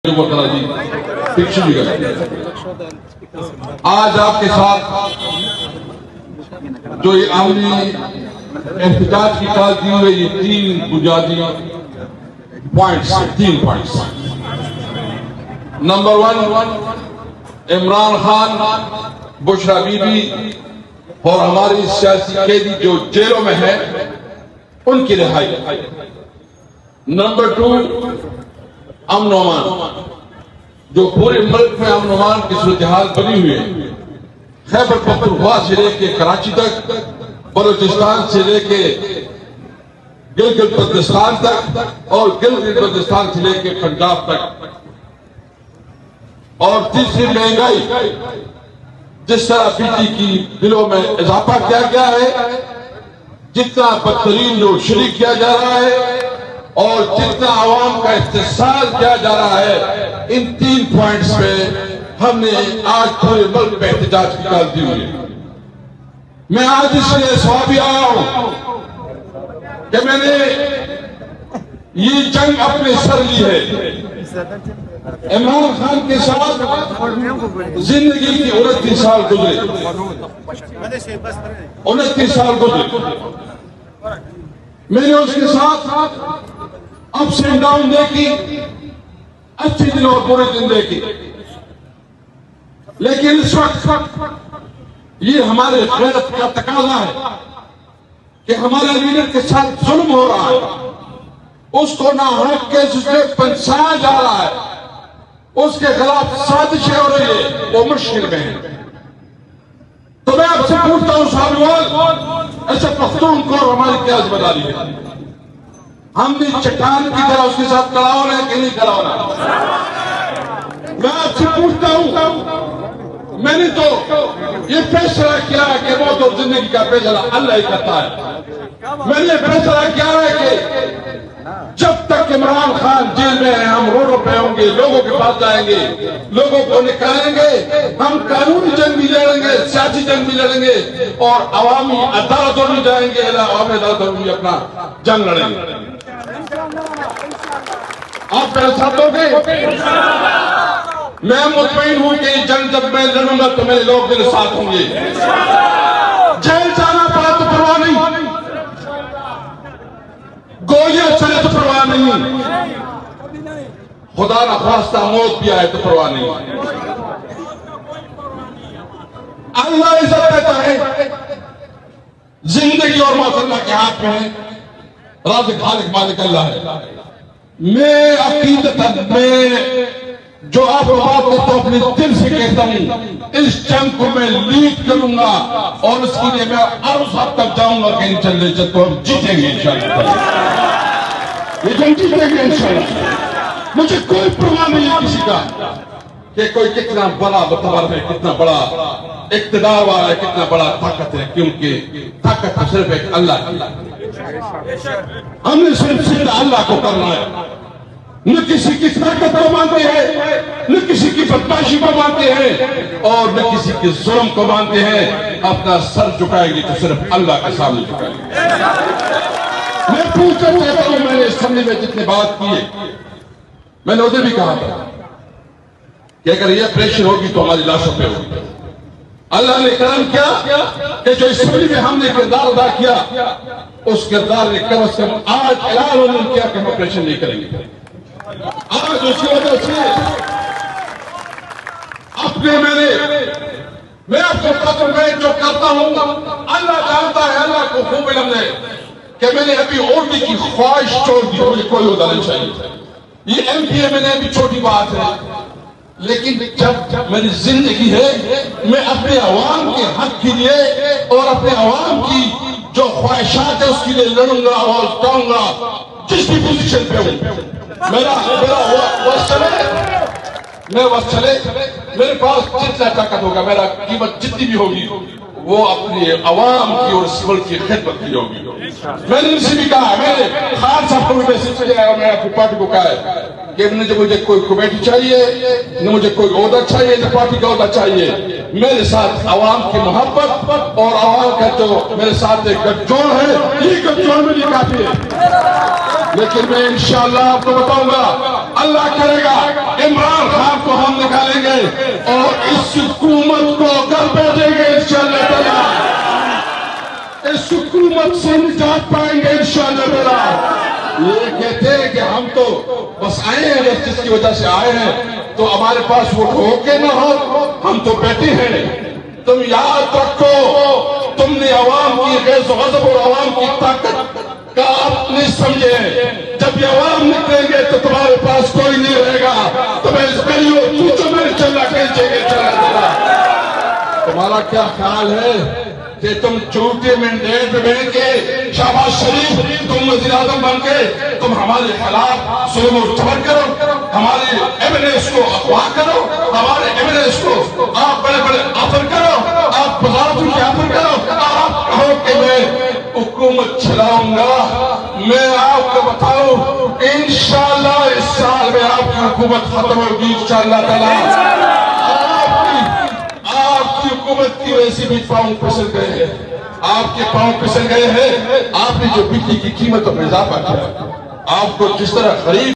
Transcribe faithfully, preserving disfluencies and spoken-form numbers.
آج آپ کے ساتھ جو یہ عملی احتجاج کی کال دی ہوئی یہ تین بنیادی پوائنٹس تین points number one Imran Khan Bushra be be اور ہماری سیاسی قیدی جو جیلوں میں ہے ان کی رہائی. نمبر ٹو امن و امان جو پورے ملک میں امن و امان کی صورتحال بنی ہوئی ہے. خیبر پختونخوا سے لے کے کراچی تک، بلوچستان سے لے کے گلگت بلتستان تک اور گلگت بلتستان سے لے کے پنجاب تک. اور تیسری مہنگائی جس طرح بجلی کی بلوں میں اضافہ کیا گیا ہے، جتنا بدترین جو شریک کیا جا رہا ہے اور جتنا عوام کا استحصال کیا جا رہا ہے، ان تین پوائنٹس پہ ہم نے آج پورے ملک میں احتجاج کی کال دی ہوئی ہے. میں آج اس لیے سوابی آیا ہوں کہ میں نے یہ جنگ اپنے سر لی ہے. عمران خان کے ساتھ زندگی کی انتیس سال گزرے انتیس سال گزرے میں نے اس کے ساتھ اپس اینڈ ڈاؤن دیکھی، اچھے دن اور برے دن دیکھی. لیکن اس وقت یہ ہمارے غیرت کا تقاضا ہے کہ ہمارے لیڈر کے ساتھ ظلم ہو رہا ہے، اس کو ناحق کے جس میں پنسایا جا رہا ہے، اس کے خلاف سازشیں ہو رہی ہے، وہ مشکل میں ہے. تو میں آپ سے پوچھتا ہوں صاحب ایسے پختون کو ہماری کیا ذمہ داری ہے؟ ہم بھی چٹان کی طرح اس کے ساتھ کھڑا ہونا ہے کہ نہیں کھڑا ہونا؟ میں آپ سے پوچھتا ہوں، میں نے تو یہ فیصلہ کیا ہے کہ موت اور زندگی کا فیصلہ اللہ ہی کرتا ہے. میں نے فیصلہ کیا ہے کہ جب تک عمران خان جیل میں ہیں ہم روڈوں پہ ہوں گے، لوگوں کے پاس جائیں گے، لوگوں کو نکالیں گے، ہم قانونی جنگ بھی لڑیں گے، سیاسی جنگ بھی لڑیں گے اور عوامی عدالتوں میں جائیں گے، عوامی عدالتوں میں بھی اپنا جنگ لڑیں گے. آپ میرے ساتھ ہو گے؟ میں مطمئن ہوں کہ یہ جنگ جب میں لڑوں گا تو میرے لوگ میرے ساتھ ہوں گے. جیل جانا پڑا تو پرواہ نہیں، گولیاں چلے تو پرواہ نہیں، خدا نہ خواستہ موت بھی آئے تو پرواہ نہیں. اللہ عزت دیتا ہے، زندگی اور موت اللہ کے ہاتھ میں ہے، رازق خالق مالک اللہ ہے. میں عقیدتاً میں جو آپ کو بات کرتا ہوں اپنے دل سے کہتا ہوں، اس جنگ کو میں لیڈ کروں گا اور اس کے لیے میں عرض حد تک جاؤں گا کہ انشاءاللہ جب تو ہم جیتیں گے انشاءاللہ. یہ جنگ جیتیں گے انشاءاللہ. مجھے کوئی پرواہ نہیں ہے کسی کا کہ کوئی کتنا بڑا بطور ہے، کتنا بڑا اقتدار والا ہے، کتنا بڑا طاقت ہے، کیونکہ طاقت صرف ایک اللہ کی. ہم نے صرف صرف اللہ کو کرنا ہے، نہ کسی کی طاقت کو مانتے ہیں، نہ کسی کی بدماشی کو مانتے ہیں اور نہ کسی کے ظلم کو مانتے ہیں. اپنا سر جھکائیں گے تو صرف اللہ کے سامنے جھکائیں گے. میں پوچھنا چاہتا ہوں، میں نے اسمبلی میں جتنے بات کی ہے میں نے ادھر بھی کہا تھا کہ اگر یہ پریشر ہوگی تو ہماری لاشوں پہ ہوگی. اللہ نے کرم کیا کہ جو اسمبلی میں ہم نے کردار ادا کیا اس کردار نے کم از کم آج اعلان انہوں نے کیا کہ ہم آپریشن نہیں کریں گے. آج اس کی وجہ سے اپنے میں نے میں آپ کو کہتا ہوں میں جو کرتا ہوں اللہ جانتا ہے، اللہ کو خوب علم ہے کہ میں نے ابھی عہدے کی خواہش چھوڑ دی. مجھے کوئی عہدہ نہیں چاہیے، یہ ایم پی اے میں نے ابھی چھوٹی بات ہے، لیکن جب میری زندگی ہے میں اپنے عوام کے حق کے لیے اور اپنے عوام کی جو خواہشات ہے اس کے لیے لڑوں گا اور جاؤں گا جس بھی پوزیشن پہ ہوں. میرا میرا وقت چلے میں وقت چلے میرے پاس جتنا طاقت ہوگا، میرا قیمت جتنی بھی ہوگی وہ اپنے عوام کی اور اس ملک کی خدمت کی ہوگی. میں نے اسے بھی کہا، میں نے خان صاحب کو بھی میسج کیا اور میں اپنی پارٹی کو کہا ہے کہ مجھے کوئی کمیٹی چاہیے، نہ مجھے کوئی عہدہ چاہیے، نہ پارٹی کا عہدہ چاہیے. میرے ساتھ عوام کی محبت اور عوام کا جو میرے ساتھ ایک گٹھ جوڑ ہے، یہ گٹھ جوڑ میں نہیں کافی ہے. لیکن میں انشاءاللہ آپ کو بتاؤں گا، اللہ کرے گا عمران اور اس حکومت کو گھر بھیجیں گے انشاءاللہ تعالیٰ. اس حکومت سے نجات پائیں گے انشاءاللہ تعالیٰ. یہ کہتے ہیں کہ ہم تو بس آئے ہیں جس کی وجہ سے آئے ہیں تو ہمارے پاس وہ ہو کے نہ ہو, ہم تو بیٹھے ہیں. تم یاد رکھو, تم نے عوام کی غیظ و غضب اور عوام کی طاقت کا آپ نہیں سمجھے. جب یہ عوام نکلیں گے تو تمہارے پاس کوئی نہیں رہے گا. تمہیں اس گلیوں چوچوں میں چلنا کہیے گے چلا چلا. تمہارا کیا خیال ہے کہ تم جھوٹے مینڈیٹ پہ بیٹھ کے شہباز شریف تم وزیر اعظم بن کے تم ہمارے خلاف ظلم و جبر کرو, ہمارے ایویڈنس کو اغوا کرو, ہمارے ایویڈنس کو آپ بڑے بڑے آفر کرو, آپ وزارتوں کے آفر کرو, آپ کہو کہ میں حکومت چلاؤں گا. میں آپ کو بتاؤں انشاءاللہ اس سال میں آپ کی حکومت ختم ہوگی انشاءاللہ تعالیٰ. آپ کی حکومت کی ویسی بھی پاؤں پھسل گئے ہیں, آپ کے پاؤں پھسل گئے ہیں. آپ نے جو بجلی کی قیمتوں میں اضافہ کیا, آپ کو جس طرح خرید